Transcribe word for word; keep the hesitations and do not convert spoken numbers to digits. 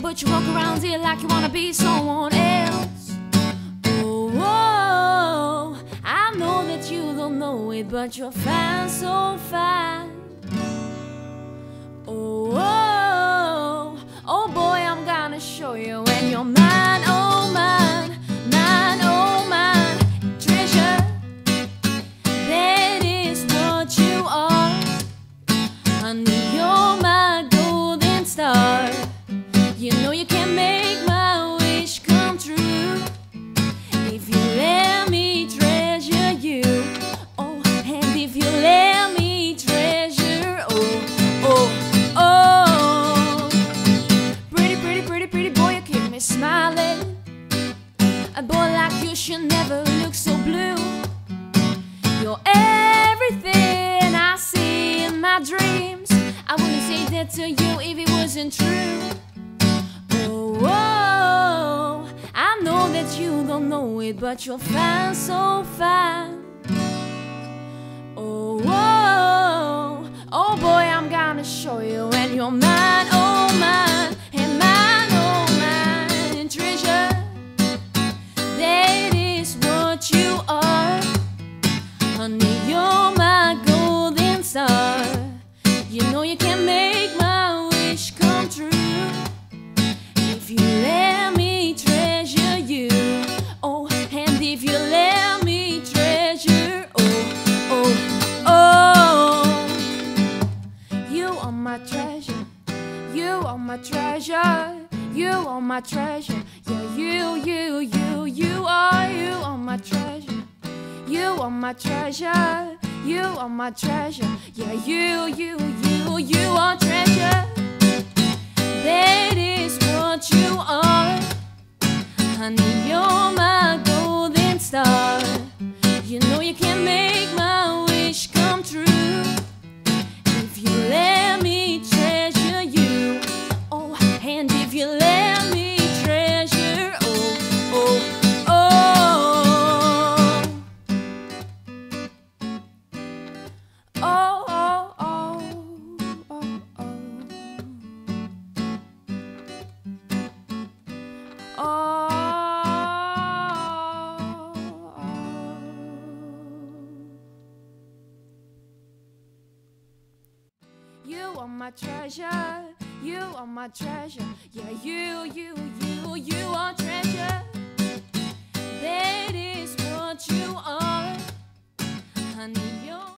but you walk around here like you wanna be someone else. Oh, oh, I know that you don't know it, but you're fine, so fine. Oh, oh, oh boy, I'm gonna show you when you're mine, oh mine, mine, oh mine, treasure. That is what you are, honey, you're my golden star. You know you can make my wish come true if you let me treasure you. Oh, and if you let me treasure, oh, oh, oh. Pretty, pretty, pretty, pretty boy, you keep me smiling. A boy like you should never look so blue. You're everything I see in my dreams. I wouldn't say that to you if it wasn't true. Oh, I know that you don't know it, but you're fine, so fine. Oh, oh, oh boy, I'm gonna show you when you're mine, oh mine, and mine, oh mine, and treasure. That is what you are, honey, you're my golden star. You know you can make my wish come true if you let me treasure you. Oh, and if you let me treasure, oh, oh, oh. You are my treasure, you are my treasure, you are my treasure. Yeah, you, you, you, you are, you are my treasure. You are my treasure, you are my treasure. Yeah, you, you, you, you are treasure. That is what you are, honey, you're my golden star. You know you can make my wish come true if you let me treasure you. Oh, and if you let me treasure, oh, oh, oh, oh, oh, oh, oh, oh, oh. You are my treasure, you are my treasure. Yeah, you, you, you, you are treasure.